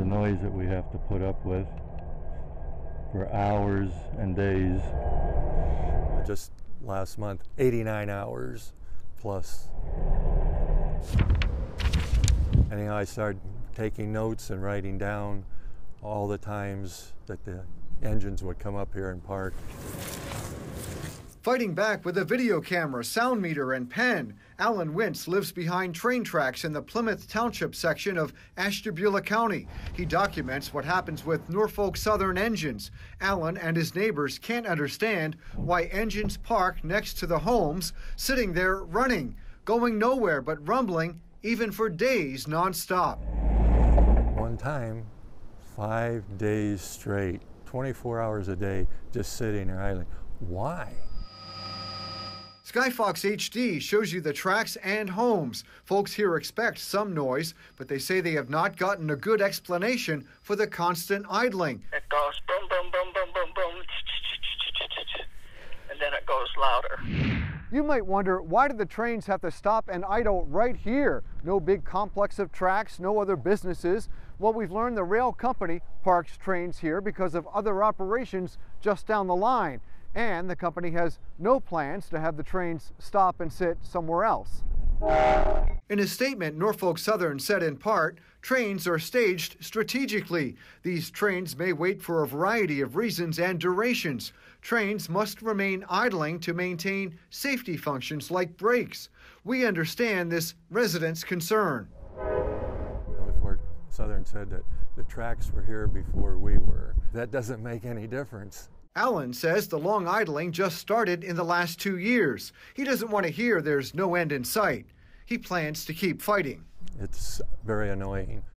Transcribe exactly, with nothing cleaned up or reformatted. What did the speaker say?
noise that we have to put up with for hours and days. Just last month, eighty-nine hours plus. Anyhow, I started taking notes and writing down all the times that the engines would come up here and park. Fighting back with a video camera, sound meter, and pen, Alan Wintz lives behind train tracks in the Plymouth Township section of Ashtabula County. He documents what happens with Norfolk Southern engines. Alan and his neighbors can't understand why engines park next to the homes, sitting there running, going nowhere but rumbling, even for days nonstop. One time, five days straight, twenty-four hours a day, just sitting there idling. Why? Skyfox H D shows you the tracks and homes. Folks here expect some noise, but they say they have not gotten a good explanation for the constant idling. It goes boom, boom, boom, boom, boom, boom, and then it goes louder. You might wonder, why do the trains have to stop and idle right here? No big complex of tracks, no other businesses. Well, we've learned the rail company parks trains here because of other operations just down the line. And the company has no plans to have the trains stop and sit somewhere else. In a statement, Norfolk Southern said in part, trains are staged strategically. These trains may wait for a variety of reasons and durations. Trains must remain idling to maintain safety functions like brakes. We understand this residents' concern. Norfolk Southern said that the tracks were here before we were. That doesn't make any difference. Alan says the long idling just started in the last two years. He doesn't want to hear there's no end in sight. He plans to keep fighting. It's very annoying